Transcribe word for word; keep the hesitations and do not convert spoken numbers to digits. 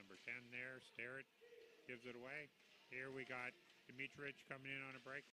Number ten there, Starrett gives it away. Here we got Dimitrich coming in on a break.